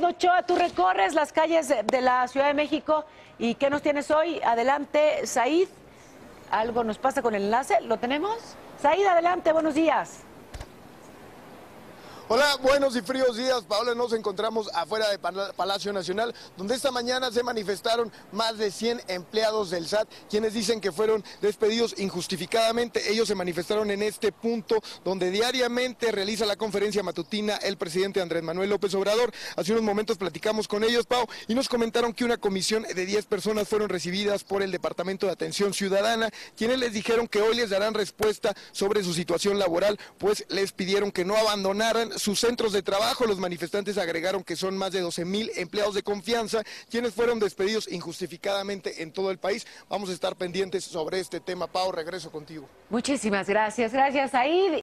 Ochoa, tú recorres las calles de la Ciudad de México. ¿Y qué nos tienes hoy? Adelante, Said. ¿Algo nos pasa con el enlace? ¿Lo tenemos? Said, adelante, buenos días. Hola, buenos y fríos días, Paola. Nos encontramos afuera de Palacio Nacional, donde esta mañana se manifestaron más de 100 empleados del SAT, quienes dicen que fueron despedidos injustificadamente. Ellos se manifestaron en este punto donde diariamente realiza la conferencia matutina el presidente Andrés Manuel López Obrador. Hace unos momentos platicamos con ellos, Pau, y nos comentaron que una comisión de 10 personas fueron recibidas por el Departamento de Atención Ciudadana, quienes les dijeron que hoy les darán respuesta sobre su situación laboral, pues les pidieron que no abandonaran sus centros de trabajo. Los manifestantes agregaron que son más de 12,000 empleados de confianza quienes fueron despedidos injustificadamente en todo el país. Vamos a estar pendientes sobre este tema. Pau, regreso contigo. Muchísimas gracias. Gracias, Said.